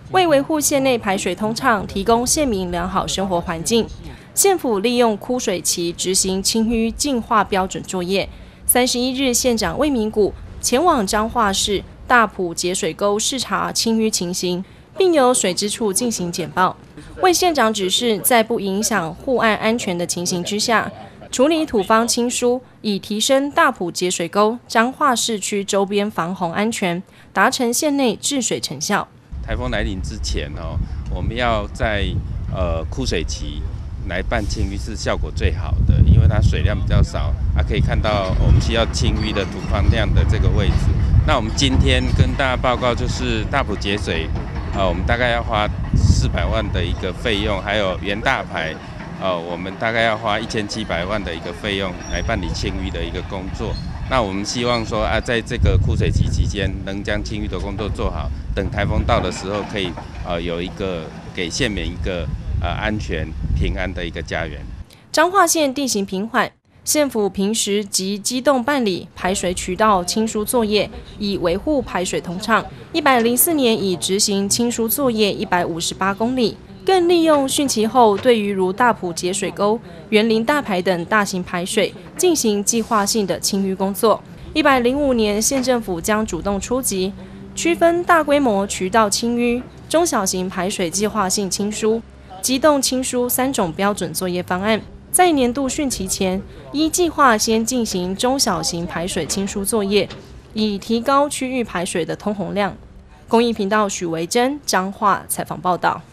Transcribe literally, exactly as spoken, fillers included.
为维护县内排水通畅，提供县民良好生活环境，县府利用枯水期执行清淤净化标准作业。三十一日，县长魏明谷前往彰化市大埔节水沟视察清淤情形，并由水资处进行简报。魏县长指示，在不影响护岸安全的情形之下，处理土方清疏，以提升大埔节水沟、彰化市区周边防洪安全，达成县内治水成效。 台风来临之前哦，我们要在呃枯水期来办清淤是效果最好的，因为它水量比较少啊，可以看到我们需要清淤的土方量的这个位置。那我们今天跟大家报告就是大埔节水，呃，我们大概要花四百万的一个费用，还有原大排。呃，我们大概要花一千七百万的一个费用来办理清淤的一个工作。那我们希望说啊，在这个枯水期期间，能将清淤的工作做好，等台风到的时候，可以呃有一个给县民一个呃安全平安的一个家园。 彰化县地形平缓，县府平时即机动办理排水渠道清疏作业，以维护排水通畅。一百零四年已执行清疏作业一百五十八公里。更利用汛期后，对于如大埔节水沟、园林大排等大型排水进行计划性的清淤工作。一百零五年，县政府将主动出击，区分大规模渠道清淤、中小型排水计划性清疏、机动清疏三种标准作业方案。在年度汛期前，依计划先进行中小型排水清疏作业，以提高区域排水的通洪量。公益频道许维珍彰化采访报道。